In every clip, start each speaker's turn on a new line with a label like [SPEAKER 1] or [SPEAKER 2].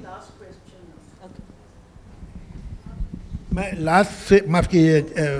[SPEAKER 1] मैं लास्ट से माफ़ कीजिए,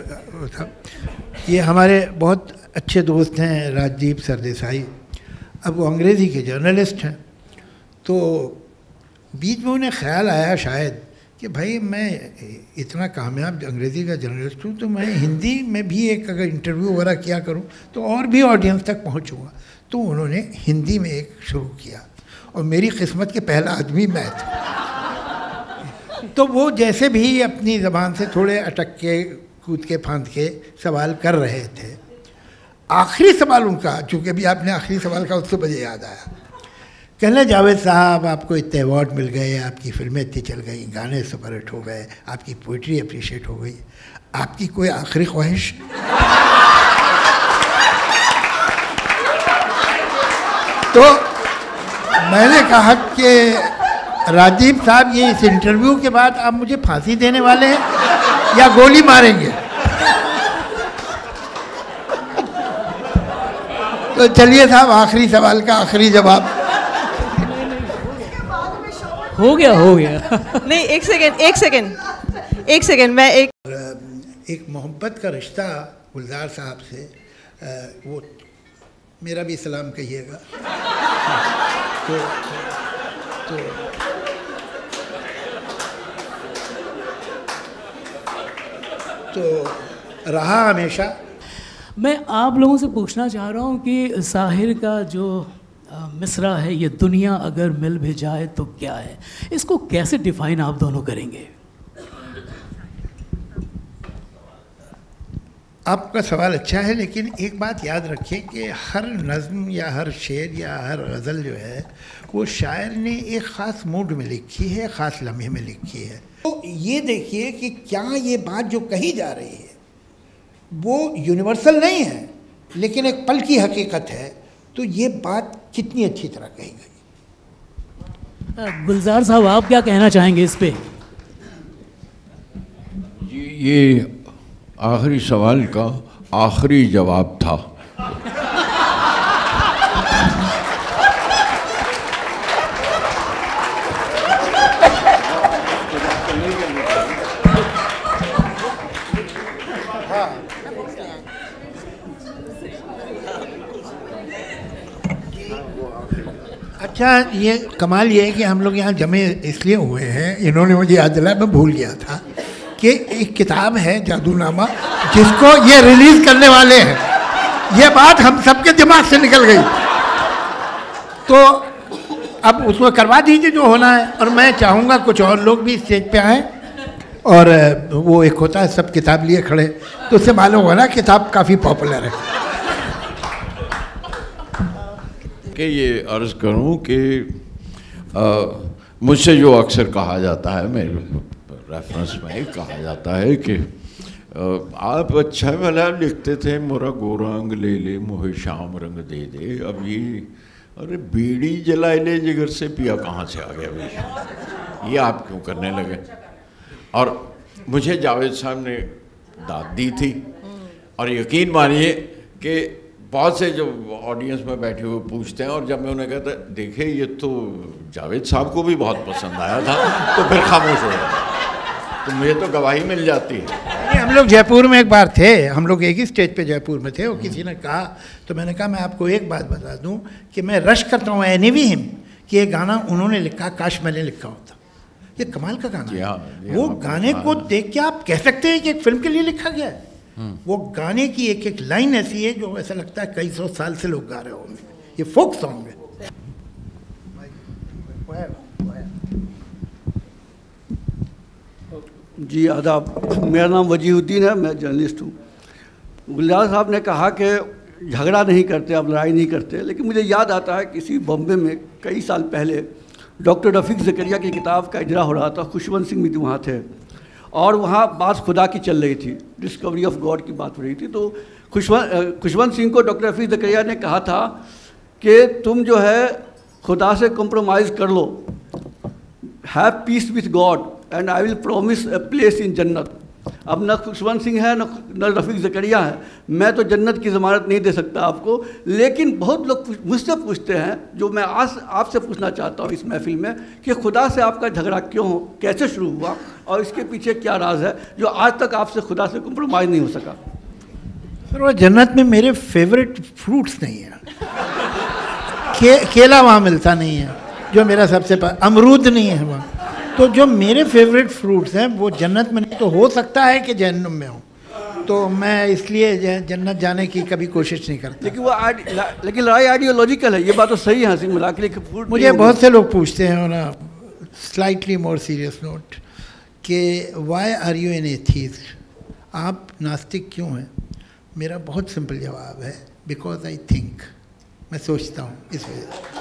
[SPEAKER 1] ये हमारे बहुत अच्छे दोस्त हैं राजदीप सरदेसाई। अब वो अंग्रेज़ी के जर्नलिस्ट हैं, तो बीच में उन्हें ख्याल आया शायद कि भाई मैं इतना कामयाब अंग्रेज़ी का जर्नलिस्ट हूँ, तो मैं हिंदी में भी एक अगर इंटरव्यू वगैरह किया करूँ तो और भी ऑडियंस तक पहुँचूँगा। तो उन्होंने हिंदी में एक शुरू किया और मेरी किस्मत के पहला आदमी मैं था। तो वो जैसे भी अपनी ज़बान से थोड़े अटक के कूद के फांद के सवाल कर रहे थे, आखिरी सवाल उनका, चूँकि अभी आपने आखिरी सवाल का, उससे मुझे याद आया। कहने जावेद साहब, आपको इतने अवार्ड मिल गए, आपकी फिल्में इतनी चल गई, गाने सुपरहिट हो गए, आपकी पोइट्री अप्रिशिएट हो गई, आपकी कोई आखिरी ख्वाहिश? तो मैंने कहा कि राजीव साहब, ये इस इंटरव्यू के बाद आप मुझे फांसी देने वाले हैं या गोली मारेंगे? तो चलिए साहब, आखिरी सवाल का आखिरी जवाब।
[SPEAKER 2] हो गया।
[SPEAKER 3] नहीं, एक सेकेंड, मैं
[SPEAKER 1] एक मोहब्बत का रिश्ता गुलजार साहब से, वो मेरा भी सलाम कहिएगा। तो रहा हमेशा।
[SPEAKER 2] मैं आप लोगों से पूछना चाह रहा हूँ कि साहिर का जो मिसरा है, ये दुनिया अगर मिल भी जाए तो क्या है, इसको कैसे डिफाइन आप दोनों करेंगे?
[SPEAKER 1] आपका सवाल अच्छा है, लेकिन एक बात याद रखिए कि हर नज़्म या हर शेर या हर गज़ल जो है वो शायर ने एक ख़ास मूड में लिखी है, ख़ास लम्हे में लिखी है। तो ये देखिए कि क्या ये बात जो कही जा रही है वो यूनिवर्सल नहीं है, लेकिन एक पल की हकीकत है। तो ये बात कितनी अच्छी तरह कही गई।
[SPEAKER 2] गुलजार साहब, आप क्या कहना चाहेंगे इस पे?
[SPEAKER 4] ये आखिरी सवाल का आखिरी जवाब था।
[SPEAKER 1] अच्छा, ये कमाल ये है कि हम लोग यहाँ जमे इसलिए हुए हैं, इन्होंने मुझे याद दिलाया, मैं भूल गया था कि एक किताब है जादूनामा, जिसको ये रिलीज़ करने वाले हैं। ये बात हम सबके दिमाग से निकल गई, तो अब उसको करवा दीजिए जो होना है। और मैं चाहूँगा कुछ और लोग भी स्टेज पे आएँ, और वो एक होता है सब किताब लिए खड़े, तो उससे मालूम हुआ ना किताब काफ़ी पॉपुलर है।
[SPEAKER 4] कि ये अर्ज़ करूं कि मुझसे जो अक्सर कहा जाता है, मेरे रेफरेंस में कहा जाता है कि आप अच्छा भला लिखते थे, मोरा गोरा अंग ले ले मोहे शाम रंग दे दे, अब ये अरे बीड़ी जलाए ले जिगर से पिया कहाँ से आ गया भाई, ये आप क्यों करने लगे? और मुझे जावेद साहब ने दाद दी थी, और यकीन मानिए कि बहुत से जो ऑडियंस में बैठे हुए पूछते हैं, और जब मैं उन्हें कहता देखिए ये तो जावेद साहब को भी बहुत पसंद आया था, तो फिर खामोश हो गया। तो मुझे तो गवाही मिल जाती है।
[SPEAKER 1] हम लोग जयपुर में एक बार थे, हम लोग एक ही स्टेज पे जयपुर में थे, और किसी ने कहा, तो मैंने कहा मैं आपको एक बात बता दूं कि मैं रश करता हूँ एनी हिम कि ये गाना उन्होंने लिखा, काश मैंने लिखा होता। ये कमाल का गाना है। वो गाने को देख के आप कह सकते हैं कि एक फिल्म के लिए लिखा गया है। वो गाने की एक एक लाइन ऐसी है जो ऐसा लगता है कई सौ साल से लोग गा रहे होंगे। ये फोक सॉन्ग है।
[SPEAKER 5] जी आदाब, मेरा नाम वजीहुद्दीन है, मैं जर्नलिस्ट हूँ। गुलजार साहब ने कहा कि झगड़ा नहीं करते, आप लड़ाई नहीं करते, लेकिन मुझे याद आता है किसी बॉम्बे में कई साल पहले डॉक्टर रफ़ीक ज़करिया की किताब का इजरा हो रहा था, खुशवंत सिंह भी वहाँ थे, और वहाँ बात खुदा की चल रही थी, डिस्कवरी ऑफ गॉड की बात हो रही थी। तो खुशवंत सिंह को डॉक्टर रफ़ीक ज़करिया ने कहा था कि तुम जो है खुदा से कॉम्प्रोमाइज़ कर लो, have peace with God and I will promise a place in जन्नत। अब न खुशवंत सिंह है न रफ़ीक ज़करिया है। मैं तो जन्नत की ज़मानत नहीं दे सकता आपको, लेकिन बहुत लोग मुझसे पूछते हैं, जो मैं आज आपसे पूछना चाहता हूँ इस महफिल में, कि खुदा से आपका झगड़ा क्यों हो, कैसे शुरू हुआ और इसके पीछे क्या राज है जो आज तक आपसे खुदा से कॉम्प्रोमाइज़ नहीं हो सका?
[SPEAKER 1] सर वो जन्नत में मेरे फेवरेट फ्रूट्स नहीं है। केला वहाँ मिलता नहीं है जो मेरा सबसे अमरूद नहीं है वहाँ। तो जो मेरे फेवरेट फ्रूट्स हैं वो जन्नत में नहीं, तो हो सकता है कि जहन्नुम में हो, तो मैं इसलिए जन्नत जाने की कभी कोशिश नहीं करता।
[SPEAKER 5] लेकिन लड़ाई आइडियोलॉजिकल है, ये बात तो सही है हंसी मिला के।
[SPEAKER 1] मुझे बहुत से लोग पूछते हैं ना स्लाइटली मोर सीरियस नोट कि why are you an atheist, आप नास्तिक क्यों हैं? मेरा बहुत सिंपल जवाब है, बिकॉज आई थिंक, मैं सोचता हूँ इस वजह से।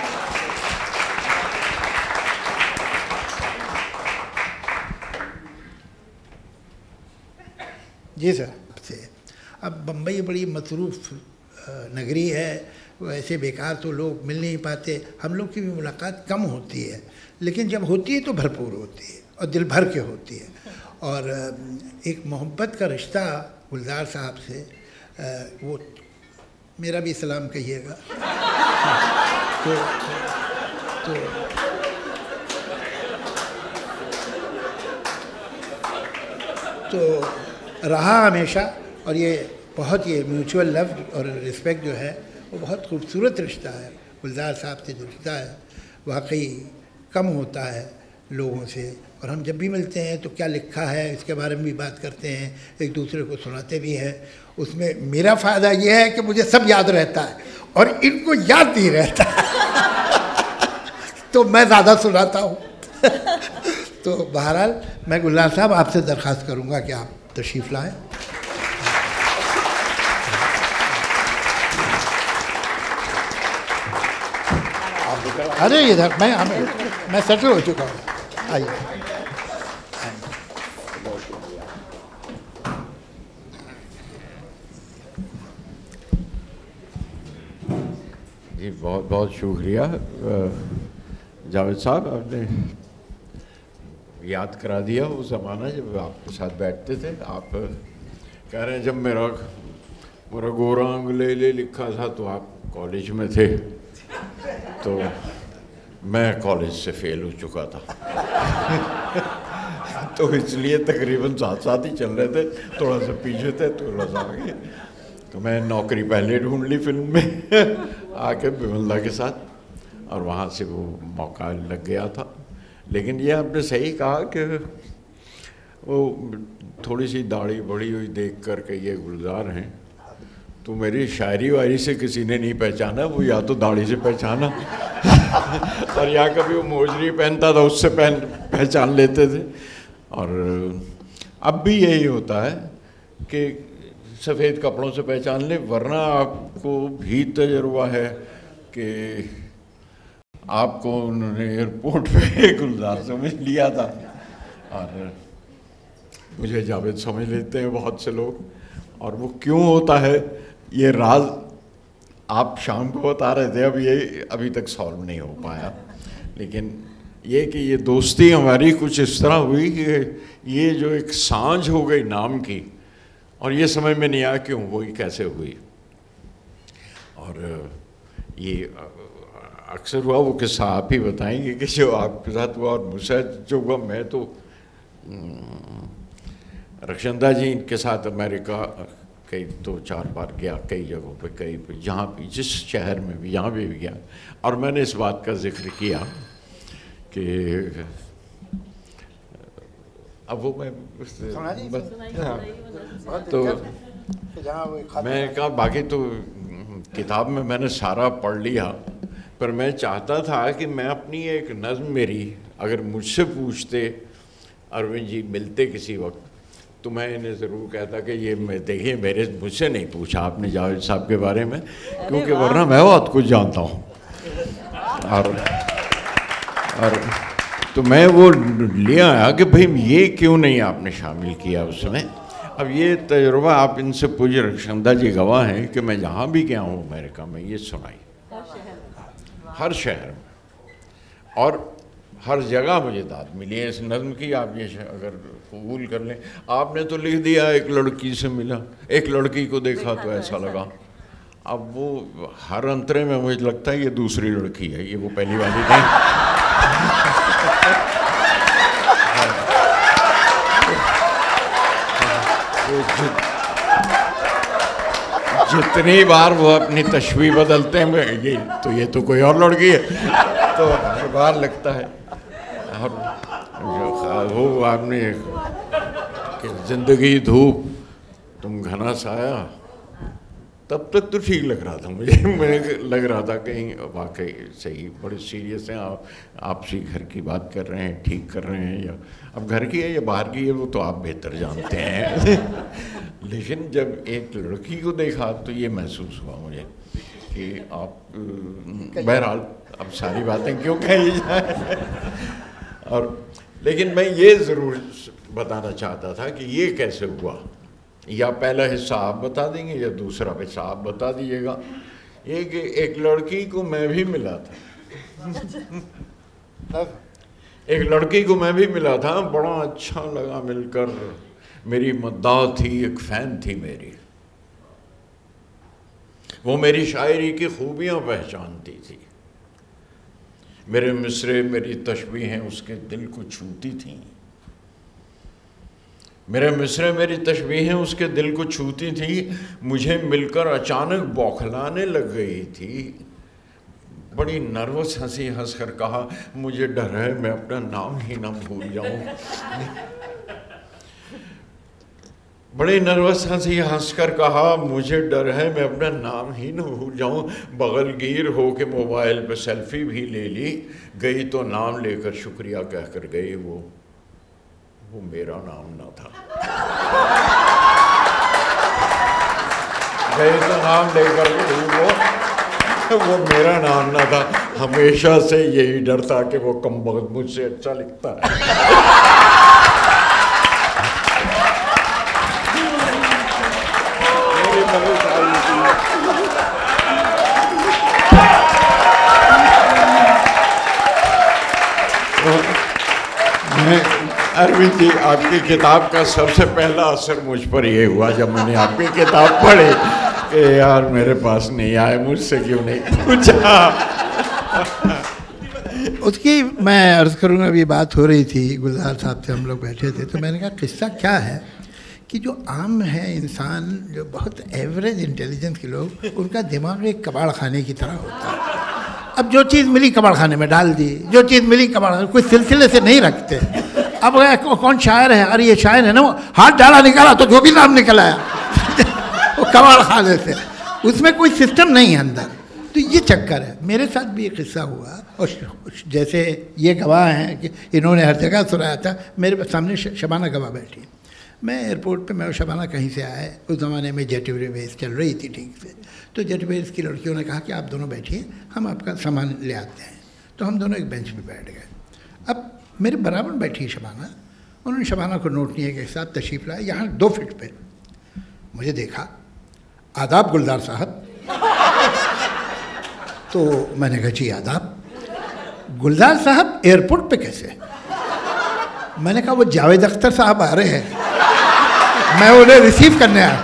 [SPEAKER 1] जी सर से अब बम्बई बड़ी मसरूफ़ नगरी है, वैसे बेकार तो लोग मिल नहीं पाते, हम लोग की भी मुलाकात कम होती है, लेकिन जब होती है तो भरपूर होती है और दिल भर के होती है। और एक मोहब्बत का रिश्ता गुलजार साहब से, वो मेरा भी सलाम कहिएगा। तो रहा हमेशा, और ये बहुत ये म्यूचुअल लव और रिस्पेक्ट जो है वो बहुत खूबसूरत रिश्ता है। गुलजार साहब से जो रिश्ता है वाकई कम होता है लोगों से, और हम जब भी मिलते हैं तो क्या लिखा है इसके बारे में भी बात करते हैं, एक दूसरे को सुनाते भी हैं। उसमें मेरा फ़ायदा ये है कि मुझे सब याद रहता है और इनको याद नहीं रहता तो मैं ज़्यादा सुनाता हूँ तो बहरहाल मैं गुलजार साहब आपसे दरख्वास्त करूँगा कि आप तशरीफ़ लाएँ। अरे इधर मैं सेटल हो चुका हूँ, आइए।
[SPEAKER 4] जी बहुत बहुत शुक्रिया जावेद साहब, आपने याद करा दिया वो ज़माना जब आपके साथ बैठते थे। आप कह रहे हैं जब मेरा गोरा अंगुले लिखा था तो आप कॉलेज में थे, तो मैं कॉलेज से फेल हो चुका था तो इसलिए तकरीबन साथ ही चल रहे थे, थोड़ा सा पीछे थे थोड़ा सा आगे। तो मैं नौकरी पहले ढूंढ ली फिल्म में आके बिमला के साथ, और वहाँ से वो मौका लग गया था। लेकिन ये आपने सही कहा कि वो थोड़ी सी दाढ़ी बड़ी हुई देख कर के ये गुलजार हैं, तो मेरी शायरी वायरी से किसी ने नहीं पहचाना, वो या तो दाढ़ी से पहचाना और या कभी वो मोजरी पहनता था उससे पहचान लेते थे। और अब भी यही होता है कि सफ़ेद कपड़ों से पहचान ले, वरना आपको भी तजुर्बा है कि आपको उन्होंने एयरपोर्ट पे गुलजार समझ लिया था और मुझे जावेद समझ लेते हैं बहुत से लोग। और वो क्यों होता है ये राज आप शाम को बता रहे थे, अब ये अभी तक सॉल्व नहीं हो पाया। लेकिन ये कि ये दोस्ती हमारी कुछ इस तरह हुई कि ये जो एक सांझ हो गई नाम की, और ये समझ में नहीं आया क्यों हुई, कैसे हुई। और ये अक्सर हुआ, वो किस्सा आप ही बताएंगे कि जो आपके साथ हुआ और मुझसे जो हुआ। मैं तो रक्षंदा जी के साथ अमेरिका कई 2-4 बार गया, कई जगहों पे, कई जहाँ भी, जिस शहर में भी, यहाँ भी गया। और मैंने इस बात का जिक्र किया कि अब वो मैं तो मैं कहा बाकी तो किताब में मैंने सारा पढ़ लिया, पर मैं चाहता था कि मैं अपनी एक नज़्म मेरी, अगर मुझसे पूछते अरविंद जी मिलते किसी वक्त, तो मैं इन्हें ज़रूर कहता कि ये मैं देखिए मुझसे नहीं पूछा आपने जावेद साहब के बारे में, क्योंकि वरना मैं बहुत कुछ जानता हूँ। और तो मैं वो ले आया कि भाई ये क्यों नहीं आपने शामिल किया उसमें। अब ये तजुर्बा आप इनसे पूछिए, रक्षंदा जी गवाह हैं कि मैं जहाँ भी गया हूँ अमेरिका में ये सुनाई, हर शहर में। और हर जगह मुझे दाद मिली है इस नज़्म की। आप ये अगर कबूल कर लें, आपने तो लिख दिया एक लड़की से मिला, एक लड़की को देखा तो ऐसा लगा। अब वो हर अंतरे में मुझे लगता है ये दूसरी लड़की है, ये वो पहली वाली नहीं। जितनी बार वो अपनी तशबीह बदलते हैं, ये तो कोई और लड़की है, तो हर बार लगता है। और वो आपने कि जिंदगी धूप तुम घना साया, तब तक तो ठीक लग रहा था मुझे लग रहा था कहीं वाकई सही बड़े सीरियस हैं आपसी घर की बात कर रहे हैं, ठीक कर रहे हैं, या अब घर की है या बाहर की है वो तो आप बेहतर जानते हैं। लेकिन जब एक लड़की को देखा तो ये महसूस हुआ मुझे कि आप बहरहाल अब सारी बातें क्यों कही जाए। और लेकिन मैं ये ज़रूर बताना चाहता था कि ये कैसे हुआ, या पहला हिस्सा आप बता देंगे या दूसरा हिस्सा आप बता दीजिएगा। ये कि एक लड़की को मैं भी मिला था, एक लड़की को मैं भी मिला था, बड़ा अच्छा लगा मिलकर, मेरी मद्दाह थी, एक फ़ैन थी मेरी, वो मेरी शायरी की खूबियाँ पहचानती थी, मेरे मिसरे मेरी तशबीहें उसके दिल को छूती थीं, मेरे मिसरे मेरी तशबीहें उसके दिल को छूती थी, मुझे मिलकर अचानक बौखलाने लग गई थी। बड़ी नर्वस हंसी हंस कर कहा, मुझे डर है मैं अपना नाम ही ना भूल जाऊं। बड़ी नर्वस हंसी हंस कर कहा, मुझे डर है मैं अपना नाम ही ना भूल जाऊं। बगलगीर हो के मोबाइल पे सेल्फी भी ले ली, गई तो नाम लेकर शुक्रिया कहकर गई, वो मेरा नाम ना था। गए तो नाम लेकर वो मेरा नाम ना था। हमेशा से यही डर था कि वो कमबख्त मुझसे अच्छा लिखता है। अरविंद जी, आपकी किताब का सबसे पहला असर मुझ पर ये हुआ जब मैंने आपकी किताब पढ़ी कि यार मेरे पास नहीं आए, मुझसे क्यों नहीं पूछा।
[SPEAKER 1] उसकी मैं अर्ज़ करूँगा, अभी बात हो रही थी गुलजार साहब से, हम लोग बैठे थे, तो मैंने कहा किस्सा क्या है कि जो आम है इंसान, जो बहुत एवरेज इंटेलिजेंस के लोग, उनका दिमाग एक कबाड़ खाने की तरह होता है। अब जो चीज़ मिली कबाड़ खाने में डाल दी, जो चीज़ मिली कबाड़, कोई सिलसिले से नहीं रखते। अब कौन शायर है, अरे ये शायर है ना, वो हाथ डाला निकाला तो जो भी नाम निकल आया वो कबाड़ खाने से, उसमें कोई सिस्टम नहीं है अंदर। तो ये चक्कर है। मेरे साथ भी एक किस्सा हुआ, और जैसे ये गवाह हैं कि इन्होंने हर जगह सुनाया था, मेरे सामने शबाना गवाह बैठी। मैं एयरपोर्ट पे, मैं और शबाना कहीं से आए, उस ज़माने में जेट एयरवेज चल रही थी ठीक से, तो जेट एयरवेज की लड़कियों ने कहा कि आप दोनों बैठिए, हम आपका सामान ले आते हैं। तो हम दोनों एक बेंच पे बैठ गए। अब मेरे बराबर बैठी शबाना, उन्होंने शबाना को नोट नहीं के साथ तशरीफ़ लाया, यहाँ 2 फीट पे मुझे देखा, आदाब गुलजार साहब। तो मैंने कहा जी आदाब। गुलजार साहब एयरपोर्ट पे कैसे? मैंने कहा वो जावेद अख्तर साहब आ रहे हैं, मैं उन्हें रिसीव करने आया।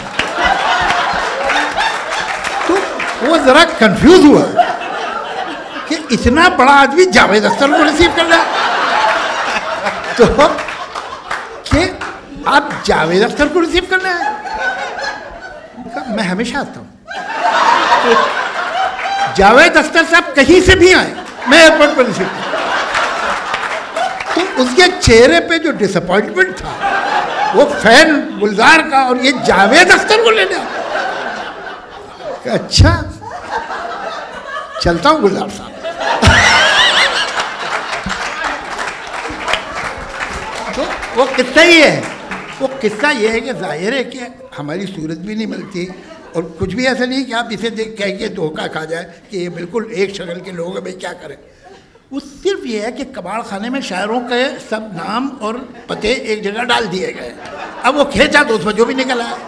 [SPEAKER 1] तो वो ज़रा कंफ्यूज हुआ कि इतना बड़ा आदमी जावेद अख्तर को रिसीव कर रहा है, तो कि आप जावेद अख्तर को रिसीव करना है? मैं हमेशा आता हूँ, जावेद अख्तर साहब कहीं से भी आए, मैं एयरपोर्ट पर रिसीव करता। तो उसके चेहरे पे जो डिसअपॉइंटमेंट था, वो फैन गुलजार का, और ये जावेद अख्तर को लेना। अच्छा चलता हूँ गुलजार साहब। तो वो किस्सा ही है, वो किस्सा ये है कि जाहिर है कि हमारी सूरत भी नहीं मिलती, और कुछ भी ऐसा नहीं कि आप इसे देख कह के धोखा खा जाए कि ये बिल्कुल एक शक्ल के लोग हैं, भाई क्या करें। वो सिर्फ ये है कि कबाड़ खाने में शायरों के सब नाम और पते एक जगह डाल दिए गए, अब वो खींचा तो उसमें जो भी निकल आया।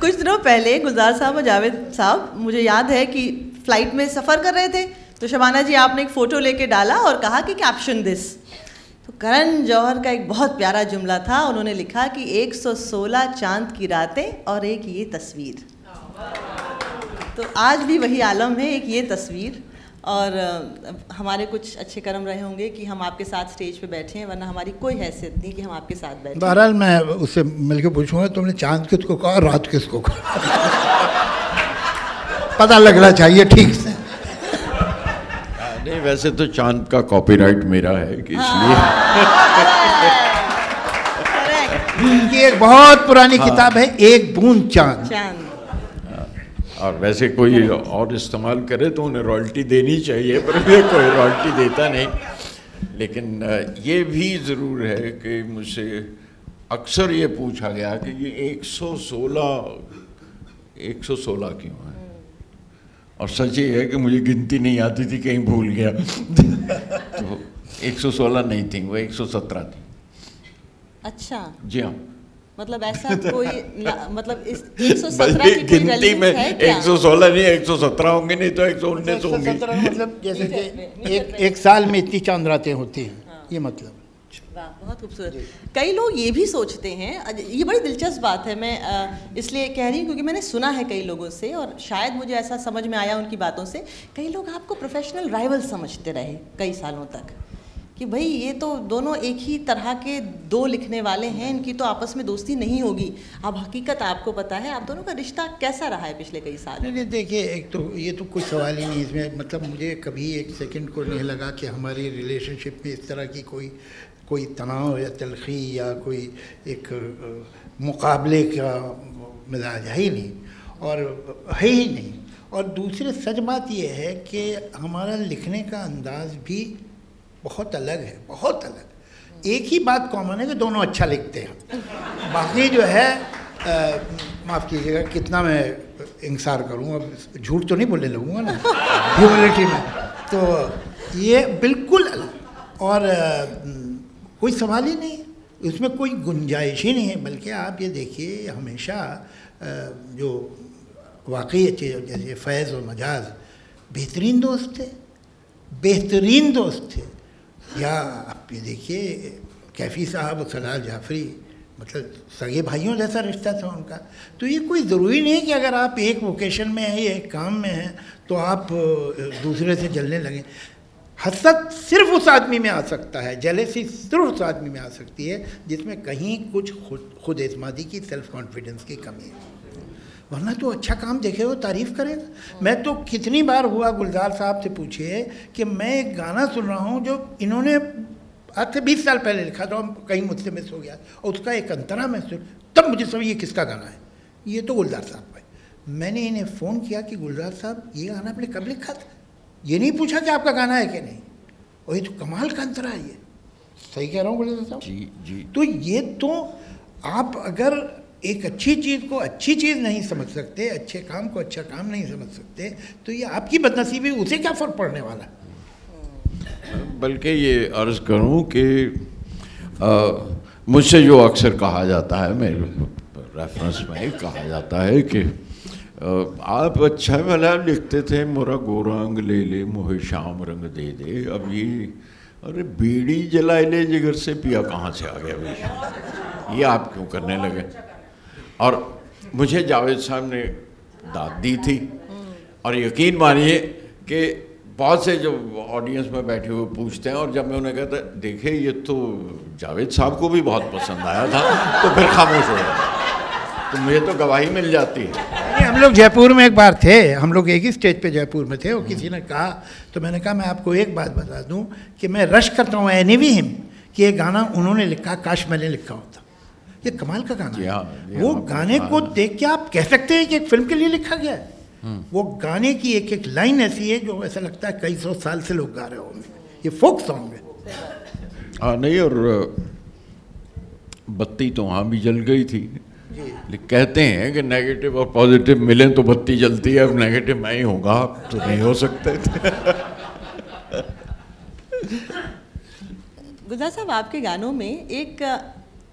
[SPEAKER 3] कुछ दिनों पहले गुलजार साहब और जावेद साहब, मुझे याद है कि फ़्लाइट में सफ़र कर रहे थे, तो शबाना जी आपने एक फ़ोटो लेके डाला और कहा कि कैप्शन दिस। तो करण जौहर का एक बहुत प्यारा जुमला था, उन्होंने लिखा कि 116 चांद की रातें और एक ये तस्वीर। तो आज भी वही आलम है, एक ये तस्वीर। और हमारे कुछ अच्छे कर्म रहे होंगे कि हम आपके साथ स्टेज पे बैठे हैं, वरना हमारी कोई हैसियत नहीं कि हम आपके साथ बैठे।
[SPEAKER 1] बहरहाल मैं उससे मिलकर पूछूंगा तुमने चांद किसको कहा और रात किसको कहा। पता लगना चाहिए ठीक से।
[SPEAKER 4] नहीं, वैसे तो चांद का कॉपीराइट मेरा है कि इसलिए
[SPEAKER 1] ये एक बहुत पुरानी किताब है, एक बूंद चांद।
[SPEAKER 4] और वैसे कोई और इस्तेमाल करे तो उन्हें रॉयल्टी देनी चाहिए, पर मैं कोई रॉयल्टी देता नहीं। लेकिन ये भी ज़रूर है कि मुझसे अक्सर ये पूछा गया कि ये 116 क्यों है, और सच ये है कि मुझे गिनती नहीं आती थी, कहीं भूल गया। तो 116 नहीं थी, वो 117 थी।
[SPEAKER 3] अच्छा
[SPEAKER 4] जी हाँ,
[SPEAKER 3] मतलब ऐसा कोई मतलब इस 117 की कोई
[SPEAKER 4] गिनती में 116 नहीं 117 होंगे, नहीं तो 119 होंगे।
[SPEAKER 1] मतलब जैसे कि एक साल में इतनी चांद रातें होती हैं, ये मतलब।
[SPEAKER 3] वाह, बहुत खूबसूरत। कई लोग ये भी सोचते हैं, ये बड़ी दिलचस्प बात है, मैं इसलिए कह रही हूँ क्योंकि मैंने सुना है कई लोगों से, और शायद मुझे ऐसा समझ में आया उनकी बातों से, कई लोग आपको प्रोफेशनल राइवल समझते रहे कई सालों तक कि भाई ये तो दोनों एक ही तरह के दो लिखने वाले हैं, इनकी तो आपस में दोस्ती नहीं होगी। अब हकीकत आपको पता है, आप दोनों का रिश्ता कैसा रहा है पिछले कई साल?
[SPEAKER 1] नहीं, देखिए, एक तो ये तो कोई सवाल ही नहीं इसमें, मतलब मुझे कभी एक सेकंड को नहीं लगा कि हमारी रिलेशनशिप में इस तरह की कोई तनाव या तलखी या कोई एक मुकाबले का मिजाज है ही नहीं, और है ही नहीं। और दूसरी सच बात यह है कि हमारा लिखने का अंदाज भी बहुत अलग है, बहुत अलग। एक ही बात कॉमन है कि दोनों अच्छा लिखते हैं, बाकी जो है माफ़ कीजिएगा कितना मैं इंसार करूँ, अब झूठ तो नहीं बोलने लगूँगा ना ह्यूमिलिटी में, तो ये बिल्कुल अलग। और कोई सवाल ही नहीं, उसमें कोई गुंजाइश ही नहीं है। बल्कि आप ये देखिए, हमेशा जो वाकई अच्छे जैसे फैज़ और मजाज बेहतरीन दोस्त थे, बेहतरीन दोस्त थे। या आप ये देखिए कैफ़ी साहब और सलाल जाफरी, मतलब सगे भाइयों जैसा रिश्ता था उनका। तो ये कोई ज़रूरी नहीं कि अगर आप एक वोकेशन में हैं या एक काम में हैं तो आप दूसरे से जलने लगें। हसद सिर्फ उस आदमी में आ सकता है, जेलसी सिर्फ उस आदमी में आ सकती है जिसमें कहीं कुछ खुद एतमादी की, सेल्फ कॉन्फिडेंस की कमी है, वरना तो अच्छा काम देखे वो तारीफ़ करेगा। मैं तो कितनी बार हुआ, गुलजार साहब से पूछिए कि मैं एक गाना सुन रहा हूँ जो इन्होंने आज से 20 साल पहले लिखा था, कहीं मुझसे मिस हो गया, और उसका एक अंतरा मैं सुन, तब मुझे समझ ये किसका गाना है, ये तो गुलजार साहब का है। मैंने इन्हें फ़ोन किया कि गुलजार साहब ये गाना आपने कब लिखा था, ये नहीं पूछा कि आपका गाना है कि नहीं, और ये तो कमाल का अंतरा है। ये सही कह रहा हूँ गुलजार साहब?
[SPEAKER 4] जी जी।
[SPEAKER 1] तो ये तो आप अगर एक अच्छी चीज़ को अच्छी चीज़ नहीं समझ सकते, अच्छे काम को अच्छा काम नहीं समझ सकते, तो ये आपकी बदनसीबी, उसे क्या फ़र्क पड़ने वाला।
[SPEAKER 4] बल्कि ये अर्ज़ करूं कि मुझसे जो अक्सर कहा जाता है, मेरे रेफरेंस में कहा जाता है कि आप अच्छा भला लिखते थे, मोरा गोरंग ले ले मोहे शाम रंग दे दे, अब ये अरे बीड़ी जलाए ले जिगर से पिया कहाँ से आ गया भाई, ये आप क्यों करने लगे। और मुझे जावेद साहब ने दाद दी थी, और यकीन मानिए कि बहुत से जो ऑडियंस में बैठे हुए पूछते हैं, और जब मैं उन्हें कहता देखे ये तो जावेद साहब को भी बहुत पसंद आया था, तो फिर खामोश हो गया, तो मुझे तो गवाही मिल जाती है।
[SPEAKER 1] हम लोग जयपुर में एक बार थे, हम लोग एक ही स्टेज पे जयपुर में थे, और किसी ने कहा, तो मैंने कहा मैं आपको एक बात बता दूं कि मैं रश करता हूँ एनीवी हिम कि ये गाना उन्होंने लिखा, काश मैंने लिखा होता। ये कमाल का गाना है। वो गाने को देख के आप कह सकते हैं कि एक फिल्म के लिए लिखा गया है। वो गाने की एक एक लाइन ऐसी है जो ऐसा लगता है कई सौ साल से लोग गा रहे होंगे, ये फोक सॉन्ग है।
[SPEAKER 4] हाँ नहीं, और बत्ती तो वहाँ भी जल गई थी, कहते हैं कि नेगेटिव और पॉजिटिव मिलें तो बत्ती जलती है, अब नेगेटिव मैं ही होगा तो नहीं हो सकते।
[SPEAKER 3] गुलजार साहब, आपके गानों में एक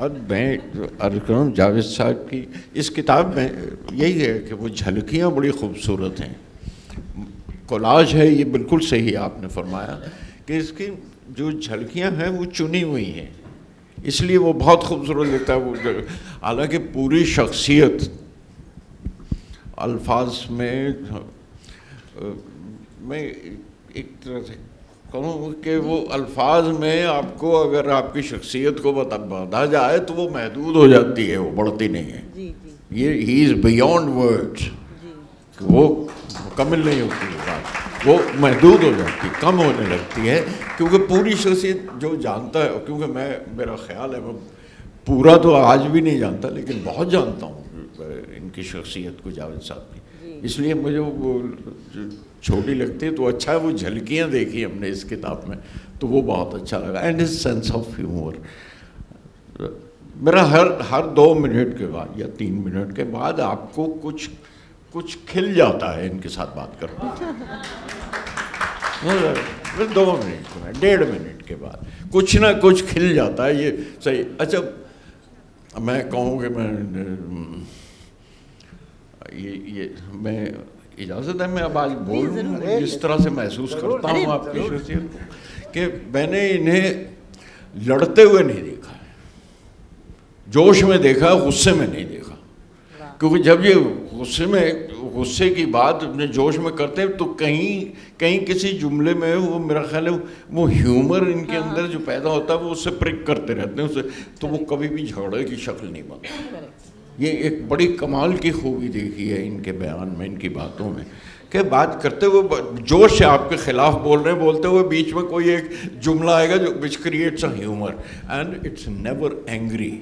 [SPEAKER 4] और मैं अर्ज़ करूँ जावेद साहब की इस किताब में यही है कि वो झलकियाँ बड़ी खूबसूरत हैं, कोलाज है, ये बिल्कुल सही आपने फरमाया कि इसकी जो झलकियाँ हैं वो चुनी हुई हैं, इसलिए वो बहुत खूबसूरत लगता है वो। हालांकि पूरी शख्सियत अल्फाज में मैं एक तरह से कहूँ कि वो अल्फाज में आपको अगर आपकी शख्सियत को बता जाए तो वो महदूद हो जाती है, वो बढ़ती नहीं है।
[SPEAKER 3] जी जी
[SPEAKER 4] ये ही इज़ बियॉन्ड वर्ड्स, वो मुकम्मल नहीं होती है बात, वो महदूद हो जाती है, कम होने लगती है, क्योंकि पूरी शख्सियत जो जानता है, क्योंकि मेरा ख्याल है मैं पूरा तो आज भी नहीं जानता लेकिन बहुत जानता हूँ इनकी शख्सियत को, जावेद साहब की, इसलिए मुझे वो छोटी लगती है तो अच्छा है। वो झलकियाँ देखी हमने इस किताब में तो वो बहुत अच्छा लगा, and his sense of humour. मेरा हर 2 मिनट के बाद या 3 मिनट के बाद आपको कुछ खिल जाता है इनके साथ बात करके। 2 मिनट के बाद, 1.5 मिनट के बाद कुछ ना कुछ खिल जाता है, ये सही। अच्छा, मैं कहूँ कि मैं इजाज़त है मैं अब आज बोलूँ जिस तरह से महसूस करता हूँ आपकी शख्सियत को, कि मैंने इन्हें लड़ते हुए नहीं देखा है, जोश में देखा, गुस्से में नहीं देखा, क्योंकि जब ये गुस्से की बात अपने जोश में करते हैं तो कहीं किसी जुमले में वो मेरा ख्याल है वो ह्यूमर इनके अंदर जो पैदा होता है वो उससे प्रिक करते रहते हैं उससे, तो वो कभी भी झगड़े की शक्ल नहीं बनता। ये एक बड़ी कमाल की खूबी देखी है इनके बयान में, इनकी बातों में, कि बात करते हुए जोश से आपके खिलाफ बोलते हुए बीच में कोई एक जुमला आएगा जो which creates a humour and it's never angry.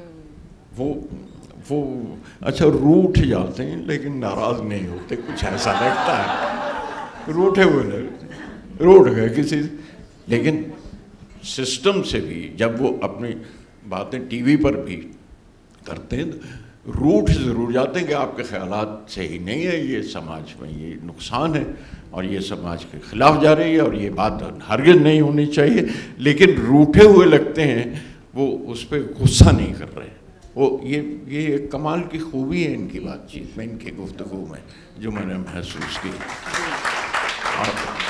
[SPEAKER 4] वो अच्छा रूठ जाते हैं लेकिन नाराज़ नहीं होते, कुछ ऐसा लगता है रूठे हुए रूठ गए किसी, लेकिन सिस्टम से भी जब वो अपनी बातें टीवी पर भी करते हैं रूठ ज़रूर जाते हैं कि आपके ख्यालात सही नहीं है, ये समाज में ये नुकसान है और ये समाज के ख़िलाफ़ जा रही है और ये बात हरगिज़ नहीं होनी चाहिए, लेकिन रूठे हुए लगते हैं, वो उस पर गुस्सा नहीं कर रहे। वो ये एक कमाल की खूबी है इनकी बातचीत में, इनकी गुफ्तगू में, जो मैंने महसूस की। और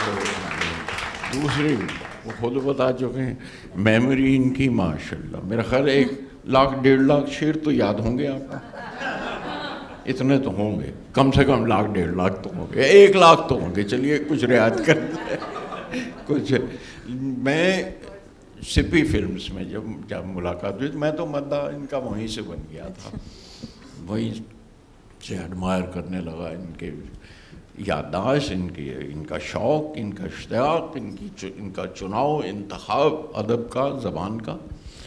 [SPEAKER 4] दूसरी वो खुद बता चुके हैं, मेमोरी इनकी माशाल्लाह, मेरा ख्याल 1 लाख 1.5 लाख शेर तो याद होंगे आपको, इतने तो होंगे, कम से कम 1 लाख 1.5 लाख तो होंगे, 1 लाख तो होंगे, चलिए कुछ रियायत कर कुछ। मैं सिपी फिल्म्स में जब मुलाकात हुई, मैं तो मद्दा इनका वहीं से बन गया था, वहीं से एडमायर करने लगा इनके याददाश्त, इनका शौक़, इनका इश्तियाक़, इनका चुनाव, इंतखाब अदब का, ज़बान का।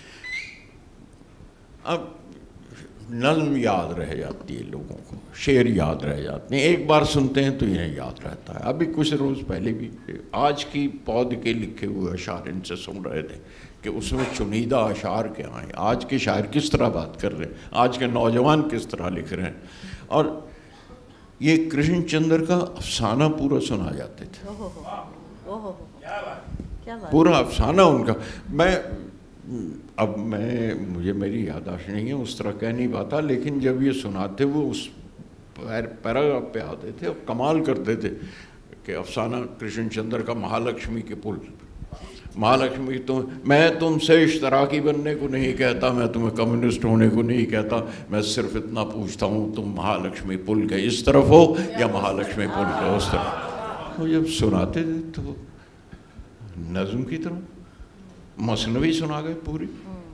[SPEAKER 4] अब नज़्म याद रह जाती है लोगों को, शेर याद रह जाते हैं, एक बार सुनते हैं तो इन्हें याद रहता है। अभी कुछ रोज़ पहले भी आज की पौध के लिखे हुए अशार इनसे सुन रहे थे कि उसमें चुनिंदा अशार क्या हैं, आज के शायर किस तरह बात कर रहे हैं, आज के नौजवान किस तरह लिख रहे हैं, और ये कृष्ण चंद्र का अफसाना पूरा सुना जाते थे, पूरा अफसाना उनका। मुझे मेरी याददाश्त नहीं है, उस तरह कह नहीं पाता, लेकिन जब ये सुनाते वो उस पैराग्राफ पे आते थे और कमाल करते थे कि अफसाना कृष्ण चंद्र का महालक्ष्मी के पुल। महालक्ष्मी तो मैं तुमसे इश्तराकी बनने को नहीं कहता, मैं तुम्हें कम्युनिस्ट होने को नहीं कहता, मैं सिर्फ इतना पूछता हूँ तुम महालक्ष्मी पुल के इस तरफ हो या महालक्ष्मी पुल के उस तरफ। तो जब सुनाते थे तो नज़्म की तरह मसनवी सुना गए पूरी।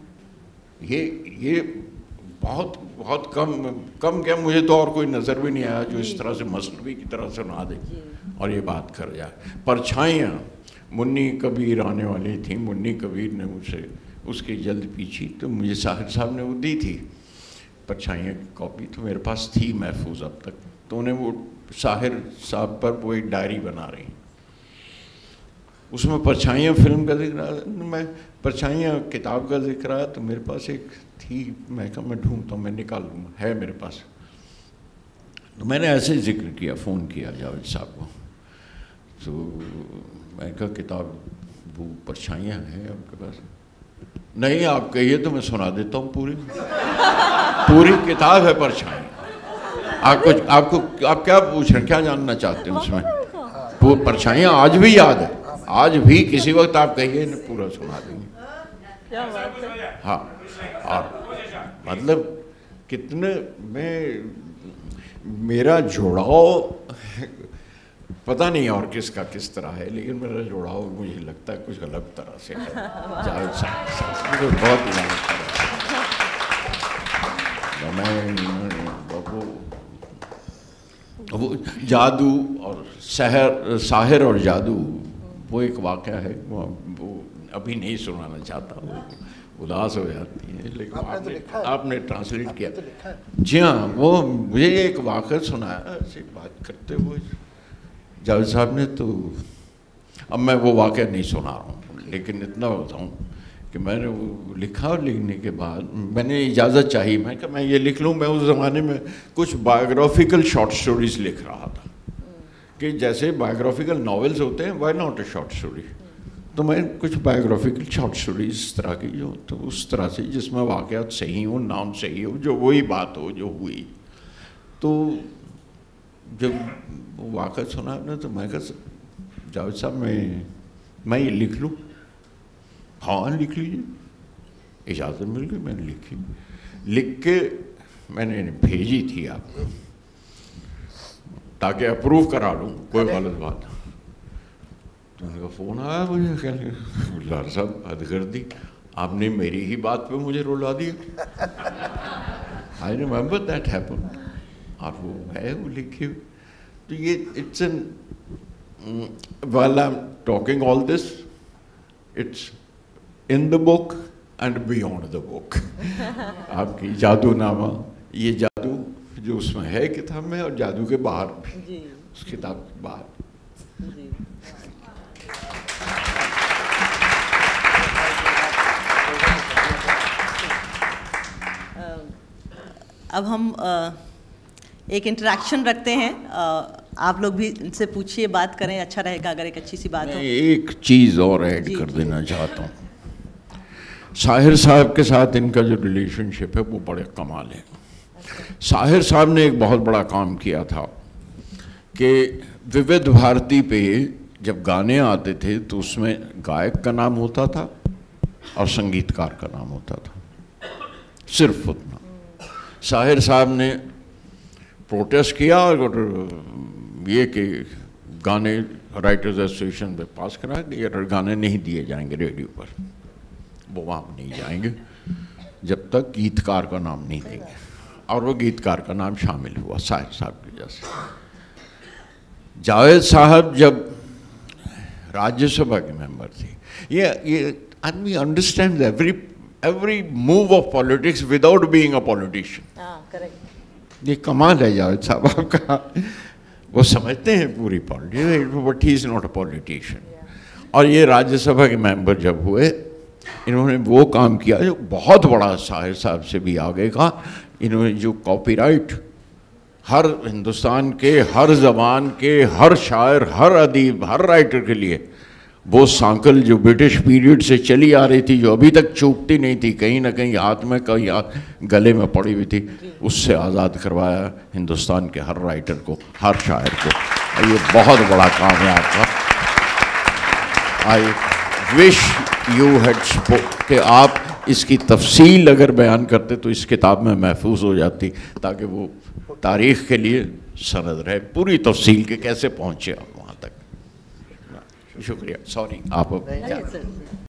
[SPEAKER 4] ये बहुत बहुत कम क्या, मुझे तो और कोई नज़र भी नहीं आया जो इस तरह से मसनवी की तरह सुना दे और ये बात कर जाए। परछाइयाँ, मुन्नी कबीर आने वाली थी, मुन्नी कबीर ने मुझसे उसकी जल्द पीछी, तो मुझे साहिर साहब ने वो दी थी परछाइयाँ की कॉपी, तो मेरे पास थी महफूज अब तक। तो उन्हें वो साहिर साहब पर वो एक डायरी बना रही, उसमें परछाइयाँ फिल्म का जिक्र आया, मैं परछाइयाँ किताब का जिक्र आया, तो मेरे पास एक थी, मैं कहा मैं ढूंढता हूँ, मैं निकाल लूँगा, है मेरे पास। तो मैंने ऐसे जिक्र किया, फ़ोन किया जावेद साहब को, तो मैं कहा किताब वो परछाइयाँ हैं आपके पास? नहीं, आप कहिए तो मैं सुना देता हूँ पूरी किताब है परछाई। आप क्या पूछ रहे हैं, क्या जानना चाहते हैं उसमें? परछाइयाँ आज भी याद है, आज भी किसी वक्त आप कहिए पूरा सुना देंगे। हाँ, और मतलब कितने मेरा जुड़ाव पता नहीं और किसका किस तरह है, लेकिन मेरा जुड़ाव मुझे लगता है कुछ अलग तरह से है। जावेद साहब मुझे बहुत ही अलग तरह से, वो जादू और साहिर और जादू, वो एक वाक़या है, वो अभी नहीं सुनाना चाहता, वो उदास हो जाती है, लेकिन आपने ट्रांसलेट किया। जी हाँ, वो मुझे एक वाक़या सुनाया ऐसे बात करते हुए जावेद साहब ने, तो अब मैं वो वाक़या नहीं सुना रहा हूँ, लेकिन इतना बताऊँ कि मैंने वो लिखा और लिखने के बाद मैंने इजाज़त चाहिए, मैं कहा मैं ये लिख लूँ। मैं उस ज़माने में कुछ बायोग्राफिकल शॉर्ट स्टोरीज़ लिख रहा था कि जैसे बायोग्राफिकल नॉवेल्स होते हैं, why not a short story. तो मैं कुछ बायोग्राफिकल शॉर्ट स्टोरीज इस तरह की जो, तो उस तरह से जिसमें वाक़यात सही हो, नाम सही हो, जो वही बात हो जो हुई। तो जब वो वाक़या सुना ना, तो मैं कहा जावेद साहब मैं ये लिख लूँ? हाँ लिख लीजिए। इजाज़त मिल गई, मैंने लिखी, लिख के मैंने भेजी थी आपको ताकि अप्रूव करा लूँ, कोई गलत बात। तो उनका फ़ोन आया मुझे, कहने गुलजार साहब हद कर दी, आपने मेरी ही बात पे मुझे रुला दिया। I remember that happen. और वो है वो लिखी। तो ये it's an while I am talking all this, it's in the book and beyond the book. आपकी जादूनामा, ये जादू जो उसमें है किताब में, और जादू के बाहर भी, उस किताब के बाहर।
[SPEAKER 3] अब हम एक इंटरेक्शन रखते हैं, आप लोग भी इनसे पूछिए, बात करें, अच्छा रहेगा अगर एक अच्छी सी बात हो।
[SPEAKER 4] एक चीज़ और ऐड कर देना चाहता हूँ। साहिर साहब के साथ इनका जो रिलेशनशिप है वो बड़े कमाल है। साहिर साहब ने एक बहुत बड़ा काम किया था कि विविध भारती पे जब गाने आते थे तो उसमें गायक का नाम होता था और संगीतकार का नाम होता था, सिर्फ उतना। साहिर साहब ने प्रोटेस्ट किया और ये कि गाने राइटर्स एसोसिएशन पे पास करा कि ये गाने नहीं दिए जाएंगे रेडियो पर, वो वहाँ नहीं जाएंगे जब तक गीतकार का नाम नहीं देंगे। और वो गीतकार का नाम शामिल हुआ साहिर साहब की वजह से। जावेद साहब जब राज्यसभा के मेंबर थे, ये आदमी understand every move of politics without being a politician. ये कमाल है जावेद साहब आपका, वो समझते हैं पूरी politics, but he is not a politician. और ये राज्यसभा के मेंबर जब हुए, इन्होंने वो काम किया जो बहुत बड़ा साहिर साहब से भी आगे का। इन्होंने जो कॉपीराइट हर हिंदुस्तान के हर ज़बान के हर शायर, हर अदीब, हर राइटर के लिए वो सांकल जो ब्रिटिश पीरियड से चली आ रही थी, जो अभी तक चूकती नहीं थी, कहीं ना कहीं हाथ में कहीं गले में पड़ी हुई थी, उससे आज़ाद करवाया हिंदुस्तान के हर राइटर को, हर शायर को। ये बहुत बड़ा काम है आपका। I wish you had spoke कि आप इसकी तफसील अगर बयान करते तो इस किताब में महफूज हो जाती, ताकि वो तारीख़ के लिए सनद रहे पूरी तफसील के कैसे पहुँचे आप वहाँ तक। शुक्रिया, सॉरी आप